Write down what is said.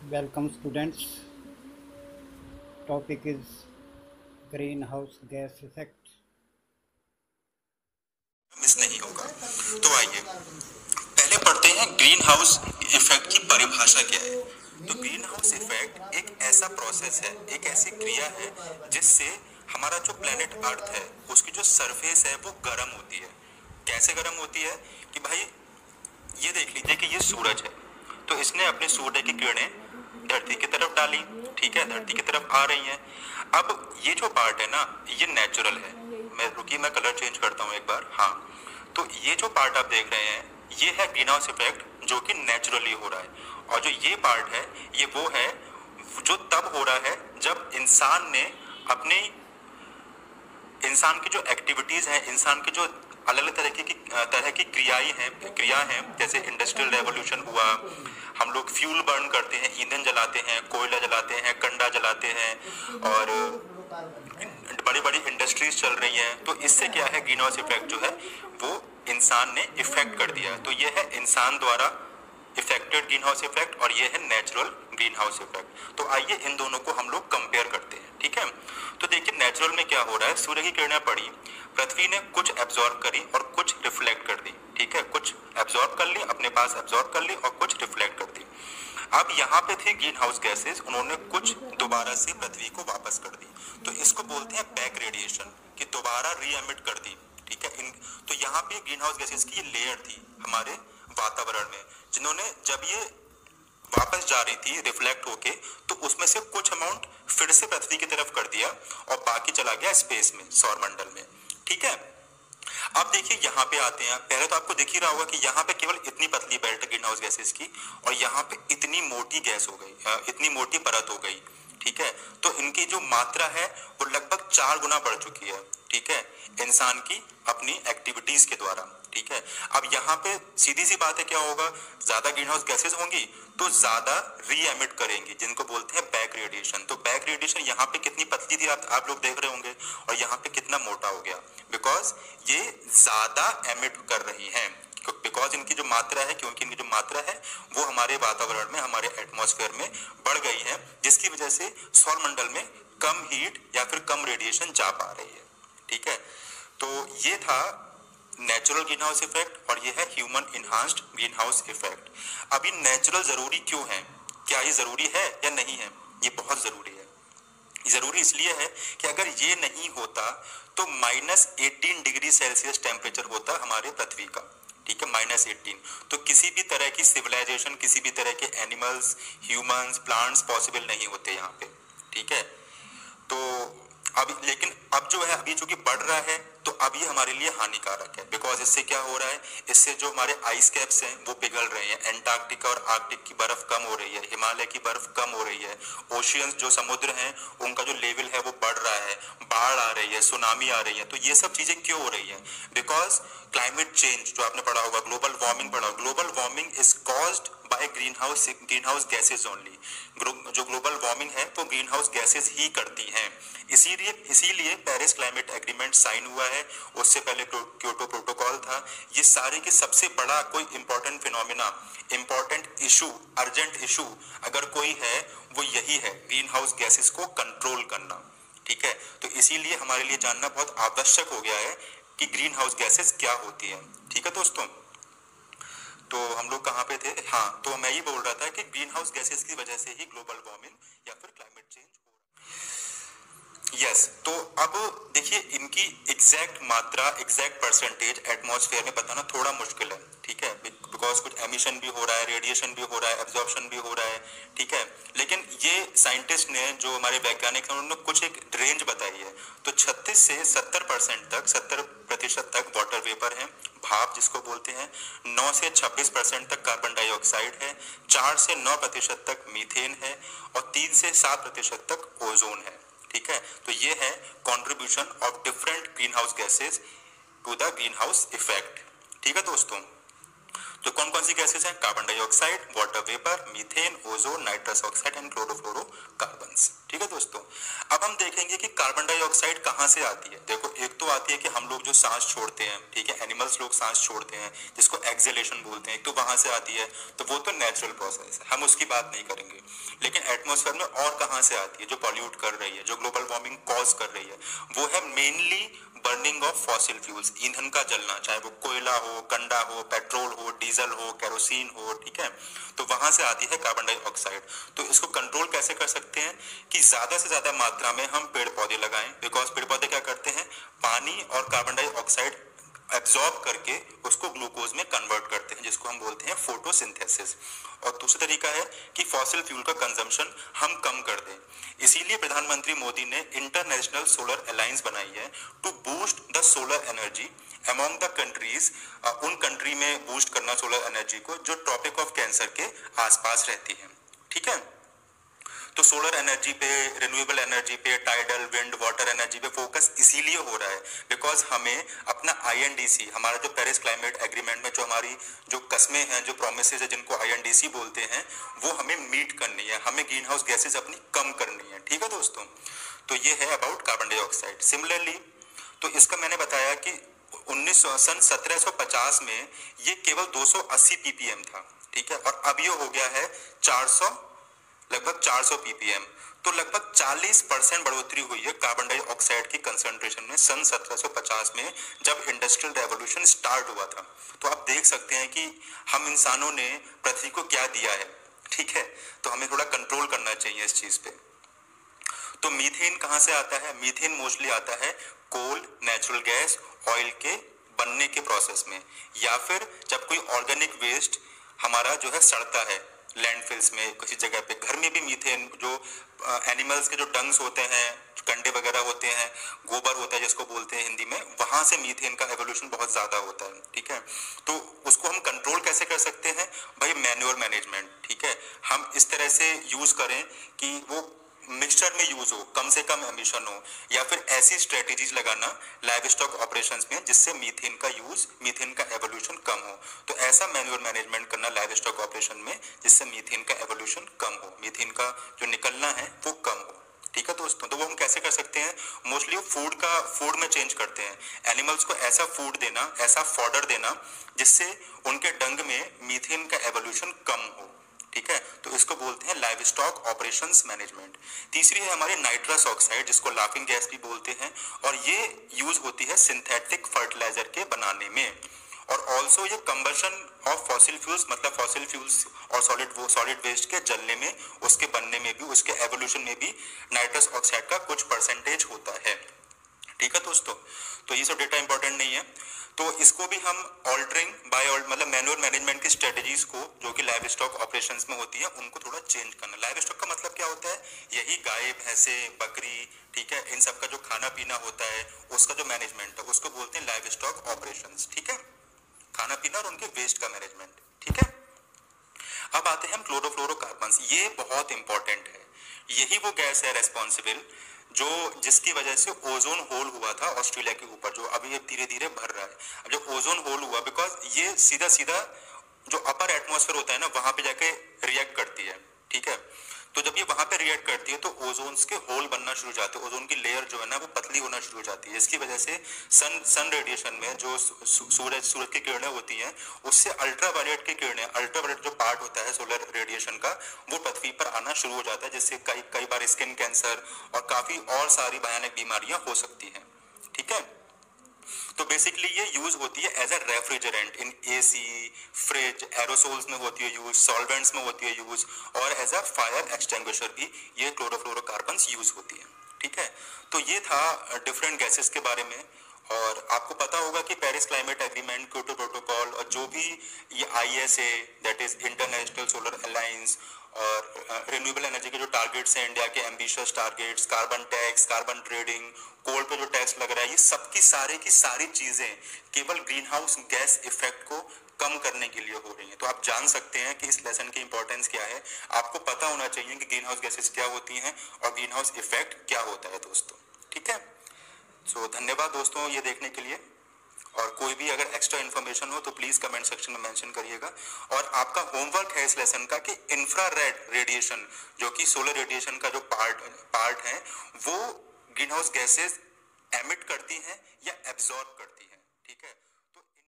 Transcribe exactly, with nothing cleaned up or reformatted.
Welcome students. Topic is greenhouse gas effect. Miss नहीं होगा। तो आइए पहले पढ़ते हैं ग्रीन हाउस इफेक्ट की परिभाषा क्या है। तो ग्रीन हाउस इफेक्ट एक ऐसा प्रोसेस है, एक ऐसी क्रिया है जिससे हमारा जो प्लेनेट अर्थ है उसकी जो सरफेस है वो गर्म होती है। कैसे गर्म होती है कि भाई ये देख लीजिए कि ये सूरज है, तो इसने अपने सूर्य की किरणें धरती की तरफ डाली, ठीक है, धरती की तरफ आ रही हैं। अब ये जो पार्ट है ना ये नेचुरल है। मैं रुकिए मैं कलर चेंज करता हूँ एक बार। हाँ, तो ये जो पार्ट आप देख रहे हैं ये है ग्रीन हाउस इफेक्ट जो कि नेचुरली हो रहा है, और जो ये पार्ट है ये वो है जो तब हो रहा है जब इंसान ने अपनी इंसान की जो एक्टिविटीज हैं, इंसान की जो अलग अलग तरह की तरह की क्रियाएं हैं क्रिया हैं जैसे इंडस्ट्रियल रेवोल्यूशन हुआ, हम लोग फ्यूल बर्न करते हैं, ईंधन जलाते हैं, कोयला जलाते हैं, कंडा जलाते हैं, और बड़ी बड़ी इंडस्ट्रीज चल रही हैं। तो इससे क्या है, ग्रीन हाउस इफेक्ट जो है वो इंसान ने इफेक्ट कर दिया है। तो ये है इंसान द्वारा इफेक्टेड ग्रीन हाउस इफेक्ट और ये है नेचुरल ग्रीन हाउस इफेक्ट। तो आइए इन दोनों को हम लोग कंपेयर करते हैं, ठीक है। तो देखिए नेचुरल में क्या हो रहा है, सूर्य की किरणें पड़ी, पृथ्वी ने कुछ एब्जॉर्ब करी और कुछ रिफ्लेक्ट कर दी, ठीक है, कुछ एब्जॉर्ब कर ली, अपने पास एब्जॉर्ब कर ली और कुछ रिफ्लेक्ट कर दी। अब यहाँ पे थे ग्रीन हाउस गैसेस, उन्होंने कुछ दोबारा से पृथ्वी को वापस कर दी, तो इसको बोलते हैं बैक रेडिएशन, कि दोबारा री एमिट कर दी, ठीक है। इन तो यहाँ पे ग्रीन हाउस गैसेस की लेयर थी हमारे वातावरण में, जिन्होंने जब ये वापस जा रही थी रिफ्लेक्ट होके, तो उसमें से कुछ अमाउंट फिर से पृथ्वी की तरफ कर दिया और बाकी चला गया स्पेस में, सौरमंडल में, ठीक है। अब देखिए यहाँ पे आते हैं, पहले तो आपको दिख ही रहा होगा कि यहाँ पे केवल इतनी पतली बेल्ट ग्रीन हाउस गैसेस की, और यहाँ पे इतनी मोटी गैस हो गई, इतनी मोटी परत हो गई, ठीक है। तो इनकी जो मात्रा है वो लगभग चार गुना बढ़ चुकी है, ठीक है, इंसान की अपनी एक्टिविटीज के द्वारा, ठीक है। अब यहाँ पे सीधी सी बात है, क्या होगा, ज्यादा ग्रीन हाउस गैसेस होंगी तो ज्यादा री एमिट करेंगी, जिनको बोलते हैं बैक रेडिएशन। तो बैक रेडिएशन यहाँ पे कितनी पतली थी आप, आप लोग देख रहे होंगे, और यहाँ पे कितना मोटा हो गया, बिकॉज ये ज्यादा एमिट कर रही हैं, बिकॉज इनकी जो मात्रा है, क्योंकि इनकी जो मात्रा है वो हमारे वातावरण में, हमारे एटमॉस्फेयर में बढ़ गई है, जिसकी वजह से सौरमंडल में कम हीट या फिर कम रेडिएशन जा पा रही है, ठीक है। तो ये था नेचुरल ग्रीन हाउस इफेक्ट और ये है human enhanced green house effect. अभी नेचुरल जरूरी क्यों है, क्या ये जरूरी है या नहीं है? ये बहुत जरूरी है। जरूरी इसलिए है कि अगर ये नहीं होता तो minus eighteen degree Celsius temperature होता हमारे पृथ्वी का, ठीक है, माइनस एटीन। तो किसी भी तरह की सिविलाइजेशन, किसी भी तरह के एनिमल्स, ह्यूमंस, प्लांट्स पॉसिबल नहीं होते यहाँ पे, ठीक है। तो अभी लेकिन अब जो है, अभी जो कि बढ़ रहा है, तो अभी हमारे लिए हानिकारक है, बिकॉज इससे क्या हो रहा है, इससे जो हमारे आइस कैप्स हैं वो पिघल रहे हैं, एंटार्क्टिका और आर्कटिक की बर्फ कम हो रही है, हिमालय की बर्फ कम हो रही है, ओशियंस जो समुद्र हैं उनका जो लेवल है वो बढ़ रहा है, बाढ़ आ रही है, सुनामी आ रही है। तो ये सब चीजें क्यों हो रही है, बिकॉज क्लाइमेट चेंज जो आपने पढ़ा होगा, ग्लोबल वार्मिंग पढ़ा, global warming is caused by green house green house gases only. जो ग्लोबल वार्मिंग है वो ग्रीन हाउस गैसेज ही करती हैं। इसीलिए इसीलिए पेरिस क्लाइमेट एग्रीमेंट साइन हुआ है, उससे पहले क्योटो प्रोटोकॉल था। ये सारे के सबसे बड़ा कोई important phenomena, important issue, urgent issue अगर कोई है वो यही है, ग्रीन हाउस गैसेस को कंट्रोल करना, ठीक है। तो इसीलिए हमारे लिए जानना बहुत आवश्यक हो गया है कि ग्रीन हाउस गैसेस क्या होती है, ठीक है दोस्तों। तो हम लोग कहाँ पे थे, हाँ, तो मैं ये बोल रहा था कि ग्रीन हाउस गैसेस की वजह से ही ग्लोबल वार्मिंग या फिर क्लाइमेट चेंज हो रहा है। यस, तो अब देखिए इनकी एग्जैक्ट मात्रा, एग्जैक्ट परसेंटेज एटमॉस्फेयर में बताना थोड़ा मुश्किल है, ठीक है, बिकॉज कुछ एमिशन भी हो रहा है, रेडिएशन भी हो रहा है, एब्जॉर्प्शन भी हो रहा है, ठीक है। लेकिन ये साइंटिस्ट ने, जो हमारे वैज्ञानिक हैं, उन्होंने कुछ एक रेंज बताई है। तो छत्तीस से सत्तर परसेंट तक, सत्तर प्रतिशत तक वाटर वेपर है, भाप जिसको बोलते हैं, नौ से छब्बीस परसेंट तक कार्बन डाइऑक्साइड है, चार से नौ प्रतिशत तक मीथेन है, और तीन से सात प्रतिशत तक ओजोन है, ठीक है। तो ये है contribution of different green house gases to the green house effect, ठीक है दोस्तों। तो कौन कौन सी गैसेस हैं, carbon dioxide, water vapour, methane, ozone, nitrous oxide and chlorofluorocarbons. ठीक है दोस्तों। अब हम देखेंगे कि कार्बन डाइऑक्साइड कहाँ से आती है। देखो, एक तो आती है कि हम लोग जो सांस छोड़ते हैं, ठीक है, एनिमल्स लोग सांस छोड़ते हैं जिसको एक्सहेलेशन बोलते हैं, एक तो वहां से आती है, तो वो तो नेचुरल प्रोसेस है, हम उसकी बात नहीं करेंगे। लेकिन एटमॉस्फेयर में और कहाँ से आती है जो पॉल्यूट कर रही है, जो ग्लोबल वार्मिंग कॉज कर रही है, वो है mainly burning of fossil fuels, ईंधन का जलना, चाहे वो कोयला हो, कंडा हो, पेट्रोल हो, डीजल हो, केरोसिन हो, ठीक है, तो वहां से आती है कार्बन डाइऑक्साइड। तो इसको कंट्रोल कैसे कर सकते हैं कि ज्यादा से ज्यादा मात्रा में हम पेड़ पौधे लगाएं, बिकॉज पेड़ पौधे क्या करते हैं, पानी और कार्बन डाइऑक्साइड एब्जॉर्ब करके उसको ग्लूकोज में कन्वर्ट करते हैं, जिसको हम बोलते हैं फोटोसिंथेसिस। और दूसरा तरीका है कि फॉसिल फ्यूल का कंजम्पशन हम कम कर दें। इसीलिए प्रधानमंत्री मोदी ने इंटरनेशनल सोलर अलायंस बनाई है to boost the solar energy among the countries, उन कंट्री में बूस्ट करना सोलर एनर्जी को जो ट्रॉपिक ऑफ कैंसर के आसपास रहती है, ठीक है। तो सोलर एनर्जी पे, रिन्यूएबल एनर्जी पे, टाइडल, विंड, वाटर एनर्जी पे फोकस इसीलिए हो रहा है बिकॉज हमें अपना आई एन डी सी, हमारा जो पेरिस क्लाइमेट एग्रीमेंट में जो हमारी जो कस्में हैं, जो प्रोमिसेस है, जिनको आई एन डी सी बोलते हैं, वो हमें मीट करनी है, हमें ग्रीन हाउस गैसेज अपनी कम करनी है, ठीक है दोस्तों। तो ये है अबाउट कार्बन डाइऑक्साइड। सिमिलरली, तो इसका मैंने बताया कि उन्नीस सन सत्रह सौ पचास में ये केवल दो सौ अस्सी पीपीएम था, ठीक है, और अब ये हो गया है चार सौ, लगभग चार सौ पीपीएम। तो लगभग चालीस परसेंट बढ़ोतरी हुई है कार्बन डाइऑक्साइड की कंसंट्रेशन में सन सत्रह सौ पचास में, जब इंडस्ट्रियल रेवोल्यूशन स्टार्ट हुआ था। तो आप देख सकते हैं कि हम इंसानों ने पृथ्वी को क्या दिया है, ठीक है, तो हमें थोड़ा कंट्रोल करना चाहिए इस चीज पे। तो मीथेन कहां से आता है? मीथेन मोस्टली आता है कोल, नेचुरल गैस, ऑयल के बनने के प्रोसेस में, या फिर जब कोई ऑर्गेनिक वेस्ट हमारा जो है सड़ता है लैंडफिल्स में किसी जगह पे। घर में भी मीथेन, जो एनिमल्स के जो डंग्स होते हैं, कंडे वगैरह होते हैं, गोबर होता है जिसको बोलते हैं हिंदी में, वहां से मीथेन का एवोल्यूशन बहुत ज्यादा होता है, ठीक है। तो उसको हम कंट्रोल कैसे कर सकते हैं भाई? मैन्युअल मैनेजमेंट, ठीक है, हम इस तरह से यूज करें कि वो मिक्सचर में यूज हो, कम से कम एमिशन हो, या फिर ऐसी स्ट्रेटेजीज लगाना लाइव स्टॉक ऑपरेशंस में जिससे मीथेन का यूज, मीथेन का एवोल्यूशन कम हो। तो ऐसा मैन्युअल मैनेजमेंट करना लाइव स्टॉक ऑपरेशन में जिससे मीथेन का एवोल्यूशन कम हो, मीथेन का जो निकलना है वो कम हो, ठीक है दोस्तों। तो वो हम कैसे कर सकते हैं? मोस्टली फूड का, फूड में चेंज करते हैं, एनिमल्स को ऐसा फूड देना, ऐसा फॉडर देना जिससे उनके डंग में मीथेन का एवोल्यूशन कम हो, ठीक है। तो इसको बोलते हैं लाइव स्टॉक ऑपरेशंस मैनेजमेंट। तीसरी है हमारी नाइट्रस ऑक्साइड, जिसको लाफिंग गैस भी बोलते हैं, और ये यूज होती है सिंथेटिक फर्टिलाइजर के बनाने में। और ऑल्सो ये कंबशन ऑफ फॉसिल फ्यूल्स, मतलब फॉसिल फ्यूल्स और सॉलिड वो सॉलिड वेस्ट के जलने में, उसके बनने में भी, उसके एवोल्यूशन में भी नाइट्रस ऑक्साइड का कुछ परसेंटेज होता है, ठीक है दोस्तों। तो ये सब डेटा इंपॉर्टेंट नहीं है। तो इसको भी हम ऑल्टरिंग बाय, मतलब मैनुअल मैनेजमेंट की स्ट्रेटेजीज को जो कि लाइव स्टॉक ऑपरेशंस में होती है, उनको थोड़ा चेंज करना। लाइव स्टॉक का मतलब क्या होता है? यही गाय, भैंसे, बकरी, ठीक है, इन सब का जो खाना पीना होता है, उसका जो मैनेजमेंट है, उसको बोलते हैं लाइव स्टॉक ऑपरेशंस, ठीक है, खाना पीना और उनके वेस्ट का मैनेजमेंट, ठीक है। अब आते हैं हम क्लोरोफ्लोरोकार्बन्स। ये बहुत इंपॉर्टेंट है, यही वो गैस है रेस्पॉन्सिबल जो जिसकी वजह से ओजोन होल हुआ था ऑस्ट्रेलिया के ऊपर, जो अभी धीरे धीरे भर रहा है। अब जो ओजोन होल हुआ, बिकॉज ये सीधा सीधा जो अपर एटमॉस्फेयर होता है ना, वहां पे जाके रिएक्ट करती है, ठीक है। तो जब ये वहां पे रिएक्ट करती है तो ओजोन के होल बनना शुरू हो जाते हैं, ओजोन की लेयर जो है ना वो पतली होना शुरू हो जाती है। इसकी वजह से सन सन रेडिएशन में जो सूरज सूरज की किरणें होती हैं, उससे अल्ट्रावायलेट की किरणें, अल्ट्रावायलेट जो पार्ट होता है सोलर रेडिएशन का, वो पृथ्वी पर आना शुरू हो जाता है, जिससे कई कई बार स्किन कैंसर और काफी और सारी भयानक बीमारियां हो सकती हैं, ठीक है। तो बेसिकली ये यूज होती है as a refrigerant in AC, fridge, aerosols में होती है यूज, सॉल्वेंट्स में होती है यूज, और एज अ फायर एक्सटिंग्विशर भी ये क्लोरोफ्लोरोकार्बन्स यूज होती है, ठीक है। तो ये था डिफरेंट गैसेस के बारे में। और आपको पता होगा कि Paris climate agreement, Kyoto protocol, और जो भी ये I S A, that is international solar alliance, और रिन्यूएबल एनर्जी के जो टारगेट्स हैं इंडिया के, ambitious targets, carbon tax, carbon trading, coal पे जो टैक्स लग रहा है, ये सब की सारे की सारी चीजें केवल ग्रीन हाउस गैस इफेक्ट को कम करने के लिए हो रही हैं। तो आप जान सकते हैं कि इस लेसन की इंपॉर्टेंस क्या है। आपको पता होना चाहिए कि ग्रीन हाउस गैसेस क्या होती हैं और ग्रीन हाउस इफेक्ट क्या होता है दोस्तों, ठीक है। सो so, धन्यवाद दोस्तों ये देखने के लिए, और कोई भी अगर एक्स्ट्रा इन्फॉर्मेशन हो तो प्लीज कमेंट सेक्शन में मेंशन करिएगा। और आपका होमवर्क है इस लेसन का कि इंफ्रारेड रेडिएशन जो कि सोलर रेडिएशन का जो पार्ट पार्ट है वो ग्रीन हाउस गैसेस एमिट करती हैं या एब्जॉर्ब करती हैं, ठीक है।